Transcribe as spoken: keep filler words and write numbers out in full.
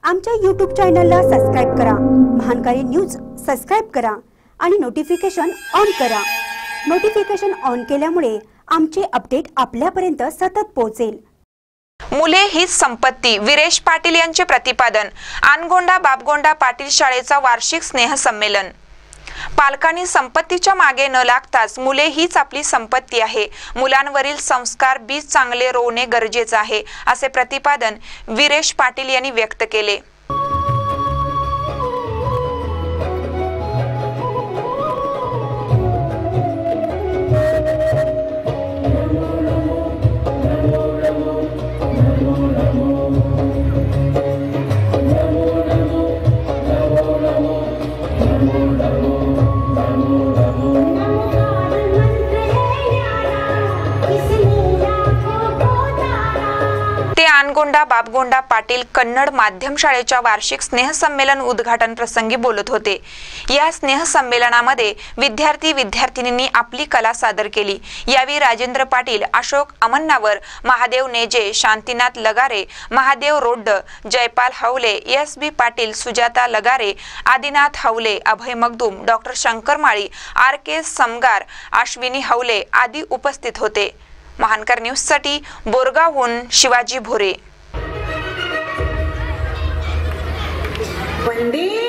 आमच्या यूट्यूब चॅनलला सबस्क्राइब करा, महानकारी न्यूज सबस्क्राइब करा आणि नोटिफिकेशन ऑन करा। नोटिफिकेशन ऑन केल्यामुळे आमचे अपडेट आपल्यापर्यंत सतत पोहोचेल। मुले हीच संपत्ती, विरेश पाटील यांचे प्रतिपादन। आनगोंडा बापगोंडा पाटील शाळेचा वार्षिक स्नेह संमेलन। पालकांनी संपत्तीच्या मागे न लागताच मुले हीच आपली संपत्ती आहे। मुलांवरील संस्कार बीज चांगले रोवणे गरजेचे आहे, असे प्रतिपादन विरेश पाटील यांनी व्यक्त केले। आनगोंडा बापगोंडा पाटील कन्नड माध्यम शाळेच्या वार्षिक स्नेह संमेलन उद्घाटन प्रसंगी बोलत होते। या स्नेह संमेलनामध्ये विद्यार्थी विद्यार्थिनींनी आपली कला सादर केली। यावेळी Rajendra Patil, Ashok Amannavar, Mahadev Neje, Shantinath Lagare, Mahadev Rodd, Jaypal Havale, S B Patil, Sujata Lagare, Adinath Havale, Abhay Magdum, doctor Shankar Mali, R K Samgar, Ashwini Havale आदी उपस्थित होते। महानकर न्यूज साठी बोरगावहून शिवाजी भोरे। वंदे